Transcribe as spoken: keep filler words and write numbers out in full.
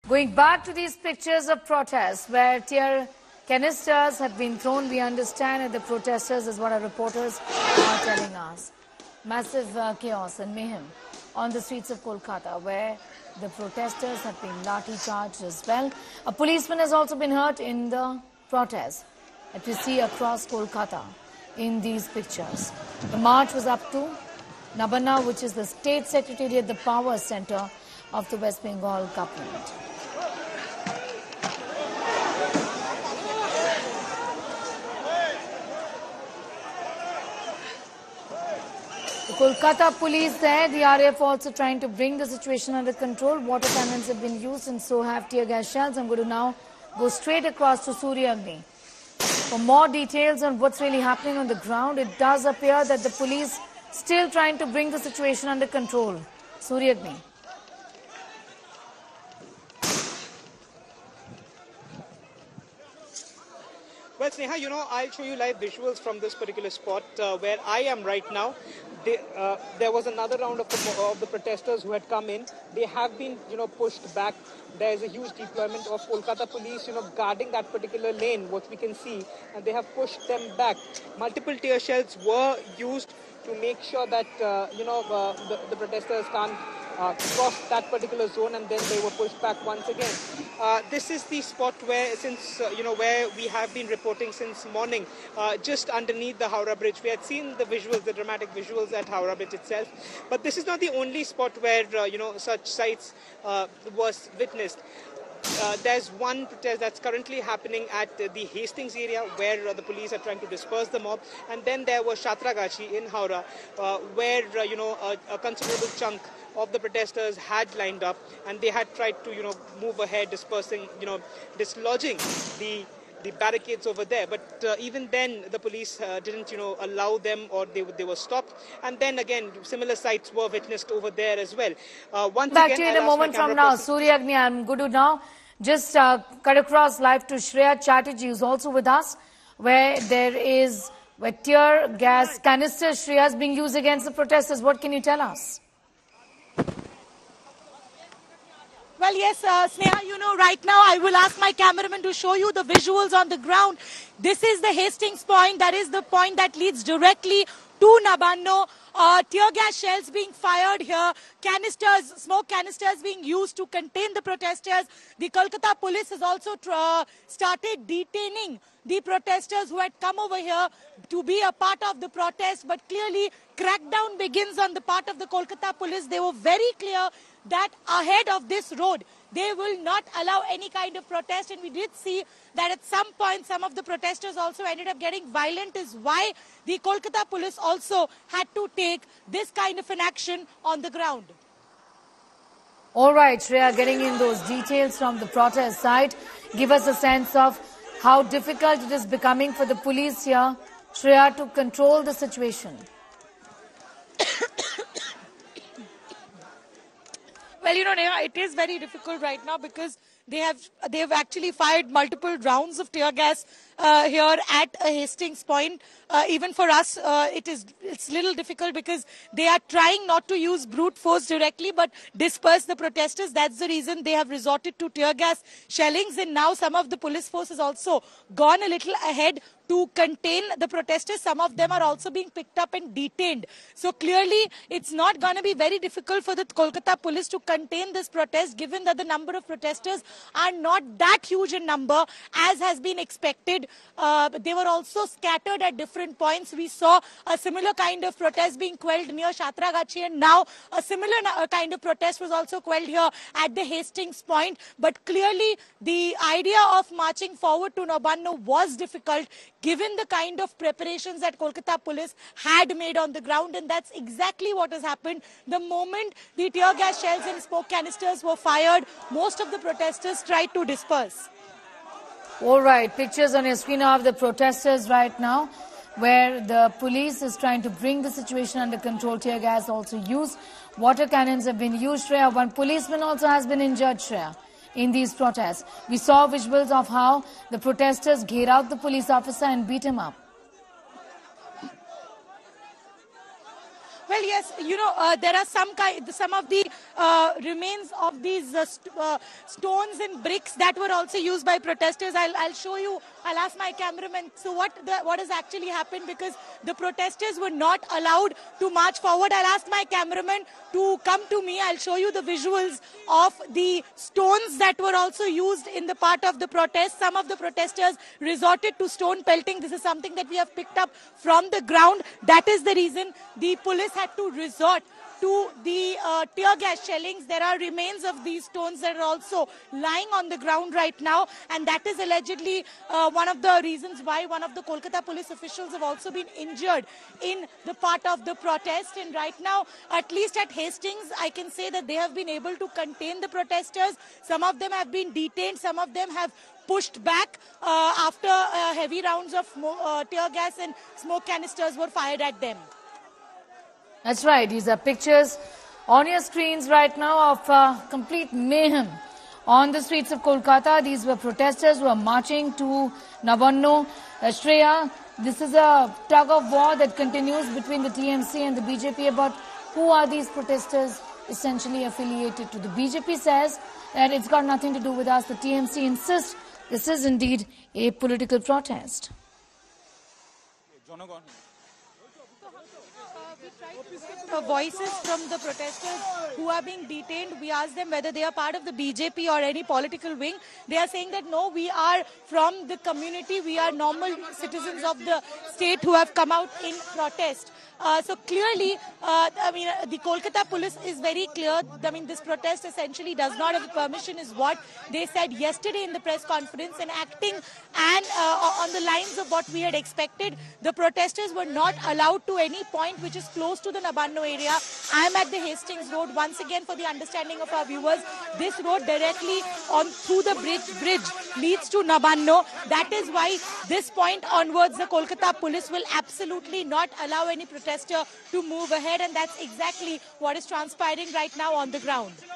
Going back to these pictures of protests where tear canisters have been thrown, we understand that the protesters is what our reporters are telling us. Massive uh, chaos and mayhem on the streets of Kolkata where the protesters have been lathi charged as well. A policeman has also been hurt in the protest that we see across Kolkata in these pictures. The march was up to Nabanna, which is the state secretariat, the power center of the West Bengal government. The Kolkata police there, the R A F also trying to bring the situation under control. Water cannons have been used and so have tear gas shells. I'm going to now go straight across to Surya Agni. For more details on what's really happening on the ground, it does appear that the police still trying to bring the situation under control. Surya Agni. Well, Sneha, you know, I'll show you live visuals from this particular spot uh, where I am right now. They, uh, there was another round of the, of the protesters who had come in. They have been, you know, pushed back. There is a huge deployment of Kolkata police, you know, guarding that particular lane, what we can see, and they have pushed them back. Multiple tear shells were used to make sure that, uh, you know, uh, the, the protesters can't Uh, crossed that particular zone, and then they were pushed back once again. Uh, this is the spot where, since uh, you know, where we have been reporting since morning, uh, just underneath the Howrah Bridge. We had seen the visuals, the dramatic visuals at Howrah Bridge itself, but this is not the only spot where uh, you know such sights uh, was witnessed. Uh, there's one protest that's currently happening at uh, the Hastings area where uh, the police are trying to disperse the mob, and then there was Shatragachi in Howrah uh, where uh, you know a, a considerable chunk of the protesters had lined up and they had tried to you know move ahead, dispersing, you know dislodging the the barricades over there, but uh, even then the police uh, didn't you know allow them, or they they were stopped. And then again similar sights were witnessed over there as well. Uh, once back again, to you in I'll a moment from now. Surya Agni, I'm going to now just uh, cut across live to Shreya Chatterjee, who's also with us, where there is where tear gas canisters, Shreya, is being used against the protesters. What can you tell us? Well, yes, uh, Sneha, you know, right now I will ask my cameraman to show you the visuals on the ground. This is the Hastings point. That is the point that leads directly to Nabanna. Uh, tear gas shells being fired here, canisters, smoke canisters being used to contain the protesters. The Kolkata police has also uh, started detaining the protesters who had come over here to be a part of the protest. But clearly, crackdown begins on the part of the Kolkata police. They were very clear that ahead of this road, they will not allow any kind of protest. And we did see that at some point, some of the protesters also ended up getting violent, is why the Kolkata police also had to take this kind of an action on the ground. All right, Shreya, getting in those details from the protest side, give us a sense of how difficult it is becoming for the police here, Shreya, to control the situation. Well, you know, Neha, it is very difficult right now because they have they have actually fired multiple rounds of tear gas uh, here at a Hastings point. Uh, even for us, uh, it is it's a little difficult because they are trying not to use brute force directly, but disperse the protesters. That's the reason they have resorted to tear gas shellings, and now some of the police force has also gone a little ahead to contain the protesters. Some of them are also being picked up and detained. So clearly, it's not going to be very difficult for the Kolkata police to contain this protest, given that the number of protesters are not that huge in number as has been expected. Uh, they were also scattered at different points. We saw a similar kind of protest being quelled near Shatragachi, and now a similar kind of protest was also quelled here at the Hastings point. But clearly, the idea of marching forward to Nabanna was difficult, given the kind of preparations that Kolkata police had made on the ground. And that's exactly what has happened. The moment the tear gas shells and smoke canisters were fired, most of the protesters tried to disperse. All right, pictures on your screen of the protesters right now, where the police is trying to bring the situation under control. Tear gas also used. Water cannons have been used, Shreya. One policeman also has been injured, Shreya, in these protests. We saw visuals of how the protesters gate out the police officer and beat him up. Well, yes, you know, uh, there are some kind, some of the uh, remains of these uh, st uh, stones and bricks that were also used by protesters. I'll, I'll show you. I'll ask my cameraman. So what the, what has actually happened, because the protesters were not allowed to march forward. I'll ask my cameraman to come to me. I'll show you the visuals of the stones that were also used in the part of the protest. Some of the protesters resorted to stone pelting. This is something that we have picked up from the ground. That is the reason the police had to resort to the uh, tear gas shellings. There are remains of these stones that are also lying on the ground right now, and that is allegedly uh, one of the reasons why one of the Kolkata police officials have also been injured in the part of the protest. And right now, at least at Hastings, I can say that they have been able to contain the protesters. Some of them have been detained, some of them have pushed back uh, after uh, heavy rounds of uh, tear gas and smoke canisters were fired at them. That's right. These are pictures on your screens right now of uh, complete mayhem on the streets of Kolkata. These were protesters who are marching to Nabanno. Uh, Shreya, this is a tug of war that continues between the T M C and the B J P about who are these protesters essentially affiliated to. The B J P says that it's got nothing to do with us. The T M C insists this is indeed a political protest. Uh, voices from the protesters who are being detained. We asked them whether they are part of the B J P or any political wing. They are saying that no, we are from the community. We are normal citizens of the state who have come out in protest. Uh, so clearly, uh, I mean, uh, the Kolkata police is very clear. I mean, this protest essentially does not have permission is what they said yesterday in the press conference, and acting and uh, on the lines of what we had expected. The protesters were not allowed to any point which is close to the Nabanno area. I am at the Hastings Road. Once again, for the understanding of our viewers, this road directly on through the bridge, bridge leads to Nabanno. That is why this point onwards, the Kolkata police will absolutely not allow any protester to move ahead, and that's exactly what is transpiring right now on the ground.